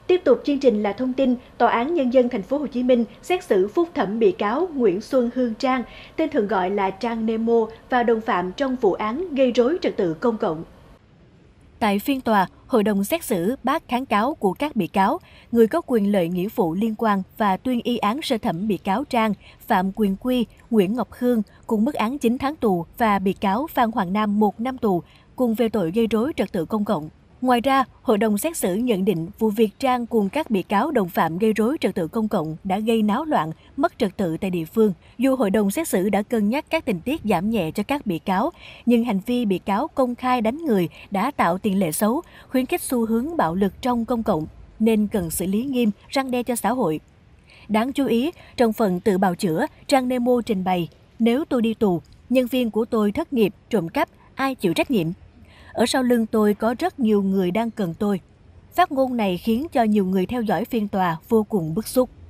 Tiếp tục chương trình là thông tin Tòa án Nhân dân Thành phố Hồ Chí Minh xét xử phúc thẩm bị cáo Nguyễn Xuân Hương Trang, tên thường gọi là Trang Nemo và đồng phạm trong vụ án gây rối trật tự công cộng. Tại phiên tòa, hội đồng xét xử bác kháng cáo của các bị cáo, người có quyền lợi nghĩa vụ liên quan và tuyên y án sơ thẩm bị cáo Trang, Phạm Quyền Quy, Nguyễn Ngọc Hương cùng mức án 9 tháng tù và bị cáo Phan Hoàng Nam 1 năm tù cùng về tội gây rối trật tự công cộng. Ngoài ra, hội đồng xét xử nhận định vụ việc Trang cùng các bị cáo đồng phạm gây rối trật tự công cộng đã gây náo loạn, mất trật tự tại địa phương. Dù hội đồng xét xử đã cân nhắc các tình tiết giảm nhẹ cho các bị cáo, nhưng hành vi bị cáo công khai đánh người đã tạo tiền lệ xấu, khuyến khích xu hướng bạo lực trong công cộng, nên cần xử lý nghiêm, răn đe cho xã hội. Đáng chú ý, trong phần tự bào chữa, Trang Nemo trình bày, nếu tôi đi tù, nhân viên của tôi thất nghiệp, trộm cắp, ai chịu trách nhiệm? Ở sau lưng tôi có rất nhiều người đang cần tôi. Phát ngôn này khiến cho nhiều người theo dõi phiên tòa vô cùng bức xúc.